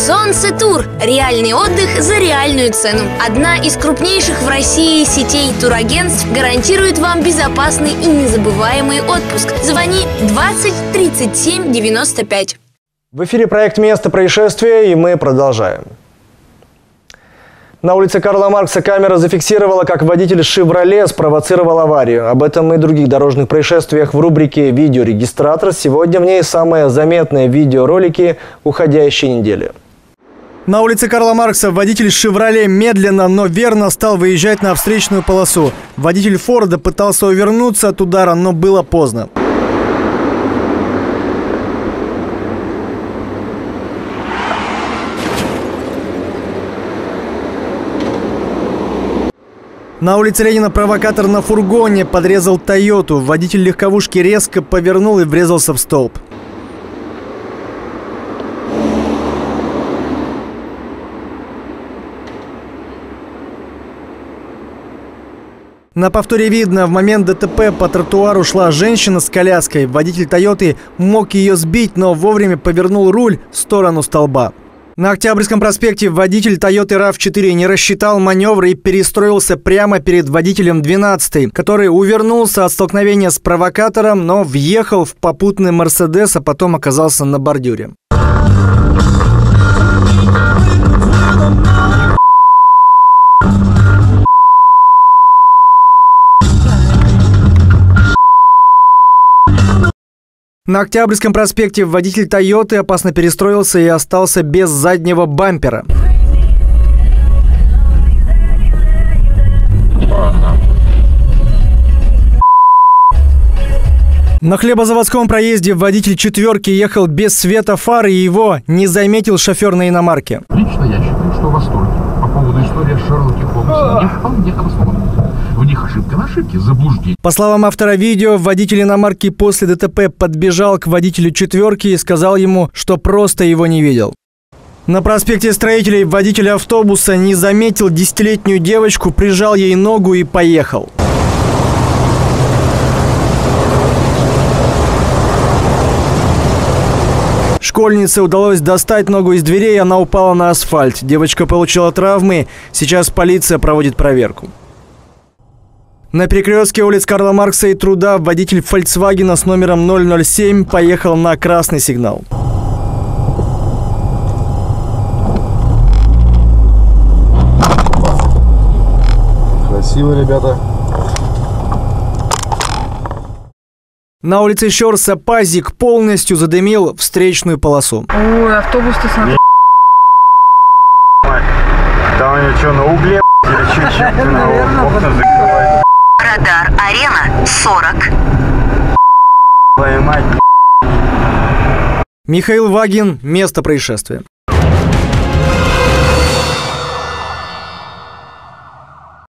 Солнце-тур – реальный отдых за реальную цену. Одна из крупнейших в России сетей турагентств гарантирует вам безопасный и незабываемый отпуск. Звони 20 37 95. В эфире проект «Место происшествия», и мы продолжаем. На улице Карла Маркса камера зафиксировала, как водитель «Шевроле» спровоцировал аварию. Об этом и других дорожных происшествиях в рубрике «Видеорегистратор». Сегодня в ней самые заметные видеоролики уходящей недели. На улице Карла Маркса водитель «Шевроле» медленно, но верно стал выезжать на встречную полосу. Водитель «Форда» пытался увернуться от удара, но было поздно. На улице Ленина провокатор на фургоне подрезал «Тойоту». Водитель легковушки резко повернул и врезался в столб. На повторе видно, в момент ДТП по тротуару шла женщина с коляской. Водитель «Тойоты» мог ее сбить, но вовремя повернул руль в сторону столба. На Октябрьском проспекте водитель «Тойоты RAV4» не рассчитал маневр и перестроился прямо перед водителем 12-й, который увернулся от столкновения с провокатором, но въехал в попутный «Мерседес», а потом оказался на бордюре. На Октябрьском проспекте водитель «Тойоты» опасно перестроился и остался без заднего бампера. На Хлебозаводском проезде водитель «Четверки» ехал без света фар, и его не заметил шофер на иномарке. Лично я считаю, что в восторге по поводу истории Шерлока Холмса не вполне обоснована. В них ошибка на ошибке, заблуждение. По словам автора видео, водитель иномарки после ДТП подбежал к водителю «Четверки» и сказал ему, что просто его не видел. На проспекте Строителей водитель автобуса не заметил 10-летнюю девочку, прижал ей ногу и поехал. Школьнице удалось достать ногу из дверей, она упала на асфальт. Девочка получила травмы, сейчас полиция проводит проверку. На перекрестке улиц Карла Маркса и Труда водитель «Фольксвагена» с номером 007 поехал на красный сигнал. Красиво, ребята. На улице Щорса «Пазик» полностью задымил встречную полосу. Ой, автобус-то смотри. Да у него что, на угле или чуть-чуть? Окна закрывает. Радар Арена 40. Твою мать. Михаил Вагин. Место происшествия.